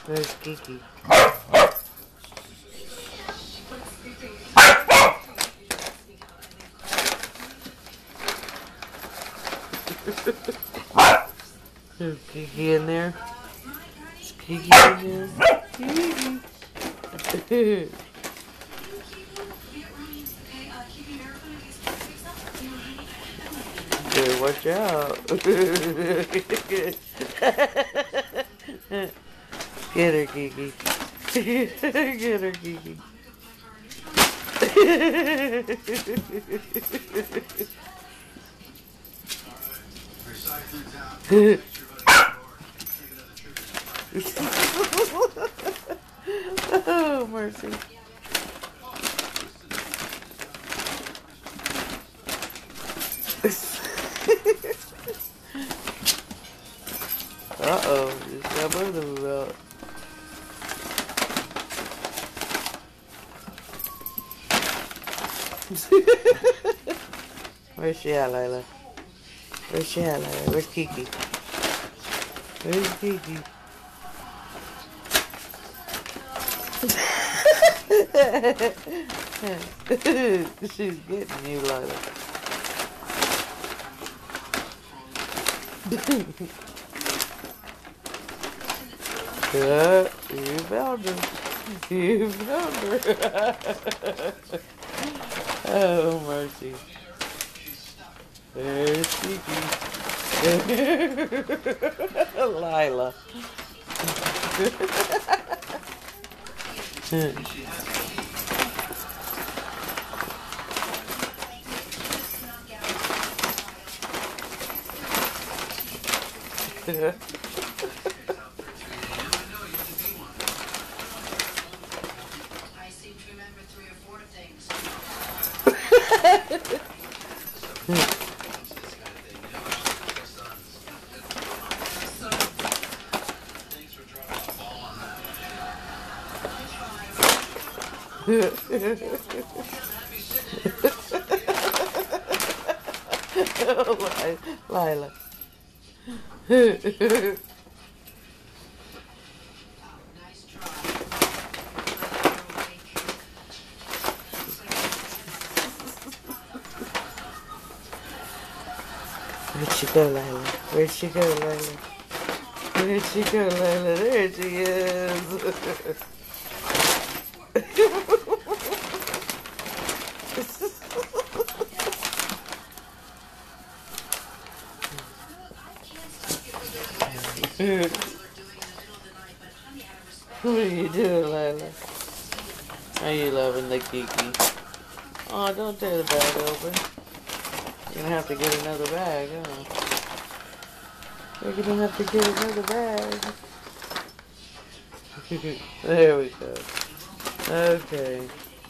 Where's Kiki? Is Kiki in there? Is Kiki in there? Kiki. Dude, watch out. Get her, Kiki. Get her, Kiki. Oh, mercy. Uh-oh, just got both of them out. Where's she at, Lila? Where's she at, Lila? Where's Kiki? Where's Kiki? She's getting you, Lila. Yeah, you found her. You found her. Oh, mercy. There's Kiki. Lila. Lila. Where'd she go, Lila? Where'd she go, Lila? Where'd she go, Lila? There she is. What are you doing, Lila? Are you loving the Kiki? Oh, don't tear the bag open. You're gonna have to get another bag, huh? You're gonna have to get another bag. There we go. Okay.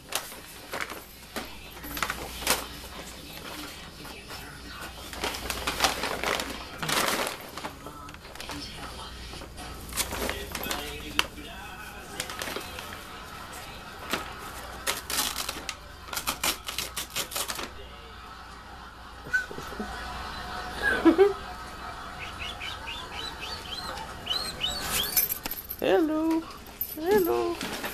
Hello. Hello.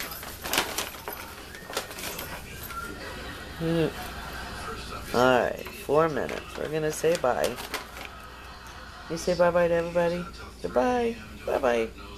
Alright, 4 minutes. We're gonna say bye. You say bye-bye to everybody? Goodbye. Bye-bye.